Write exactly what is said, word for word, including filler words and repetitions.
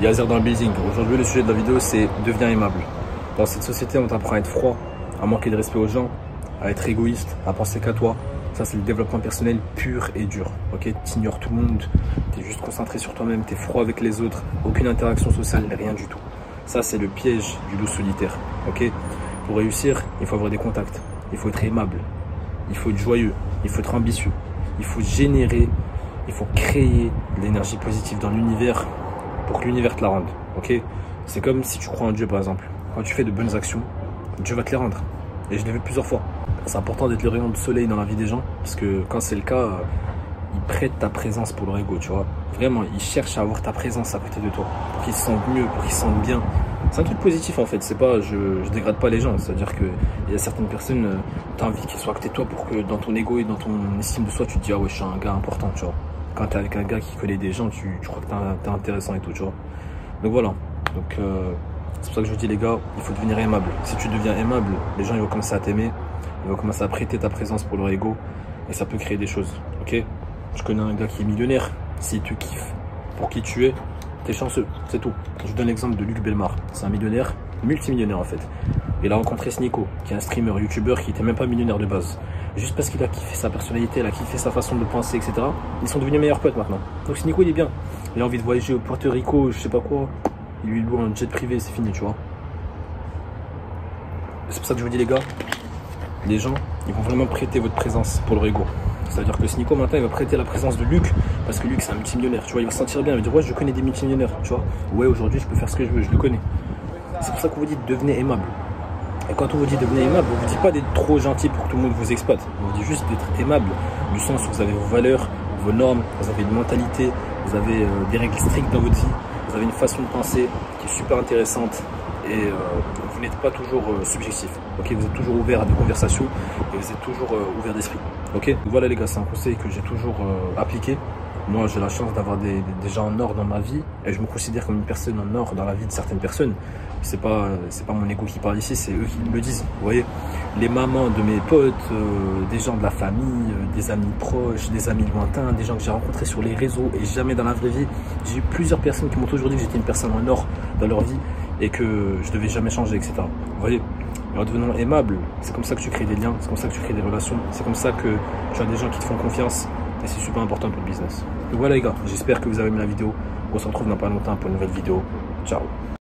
Yazer dans le building. Aujourd'hui, le sujet de la vidéo, c'est deviens aimable. Dans cette société, on t'apprend à être froid, à manquer de respect aux gens, à être égoïste, à penser qu'à toi. Ça, c'est le développement personnel pur et dur. Ok, t'ignores tout le monde, t'es juste concentré sur toi-même, t'es froid avec les autres, aucune interaction sociale, rien du tout. Ça, c'est le piège du loup solitaire. Ok, pour réussir, il faut avoir des contacts, il faut être aimable, il faut être joyeux, il faut être ambitieux, il faut générer, il faut créer de l'énergie positive dans l'univers pour que l'univers te la rende. Ok, c'est comme si tu crois en Dieu, par exemple. Quand tu fais de bonnes actions, Dieu va te les rendre. Et je l'ai vu plusieurs fois. C'est important d'être le rayon de soleil dans la vie des gens, parce que quand c'est le cas, ils prêtent ta présence pour leur ego, tu vois. Vraiment, ils cherchent à avoir ta présence à côté de toi, pour qu'ils se sentent mieux, pour qu'ils se sentent bien. C'est un truc positif en fait, c'est pas, je, je dégrade pas les gens, c'est-à-dire que il y a certaines personnes, euh, t'as envie qu'ils soient à côté de toi pour que dans ton ego et dans ton estime de soi, tu te dis ah ouais, je suis un gars important, tu vois. Quand t'es avec un gars qui connaît des gens, tu, tu crois que t'es intéressant et tout, tu vois. Donc voilà, donc euh, c'est pour ça que je vous dis les gars, il faut devenir aimable. Si tu deviens aimable, les gens ils vont commencer à t'aimer, ils vont commencer à prêter ta présence pour leur ego et ça peut créer des choses, ok. Je connais un gars qui est millionnaire, s'il te kiffe pour qui tu es, t'es chanceux, c'est tout. Je vous donne l'exemple de Luc Bellemare, c'est un millionnaire, multimillionnaire en fait. Il a rencontré Sneako, qui est un streamer, youtubeur, qui était même pas millionnaire de base. Juste parce qu'il a kiffé sa personnalité, il a kiffé sa façon de penser, et cetera. Ils sont devenus meilleurs potes maintenant. Donc Sneako il est bien, il a envie de voyager au Puerto Rico, je sais pas quoi, il lui loue un jet privé, c'est fini, tu vois. C'est pour ça que je vous dis les gars, les gens, ils vont vraiment prêter votre présence pour leur ego. C'est-à-dire que Sneako maintenant il va prêter la présence de Luc parce que Luc c'est un multimillionnaire, tu vois, il va se sentir bien, il va dire ouais je connais des multimillionnaires, tu vois, ouais aujourd'hui je peux faire ce que je veux, je le connais. C'est pour ça qu'on vous dit devenez aimable. Et quand on vous dit devenez aimable, on vous dit pas d'être trop gentil pour que tout le monde vous exploite, on vous dit juste d'être aimable, du sens où vous avez vos valeurs, vos normes, vous avez une mentalité, vous avez euh, des règles strictes dans votre vie, vous avez une façon de penser qui est super intéressante. Et euh, vous n'êtes pas toujours euh, subjectif, ok, vous êtes toujours ouvert à des conversations et vous êtes toujours euh, ouvert d'esprit, ok. Voilà les gars, c'est un conseil que j'ai toujours euh, appliqué. Moi j'ai la chance d'avoir des, des, des gens en or dans ma vie et je me considère comme une personne en or dans la vie de certaines personnes. C'est pas, c'est pas mon ego qui parle ici, c'est eux qui me le disent, vous voyez. Les mamans de mes potes, euh, des gens de la famille, euh, des amis proches, des amis lointains, des gens que j'ai rencontrés sur les réseaux et jamais dans la vraie vie. J'ai eu plusieurs personnes qui m'ont toujours dit que j'étais une personne en or dans leur vie et que je devais jamais changer, et cetera. Vous voyez, et en devenant aimable, c'est comme ça que tu crées des liens, c'est comme ça que tu crées des relations, c'est comme ça que tu as des gens qui te font confiance et c'est super important pour le business. Donc voilà les gars, j'espère que vous avez aimé la vidéo. On se retrouve dans pas longtemps pour une nouvelle vidéo. Ciao.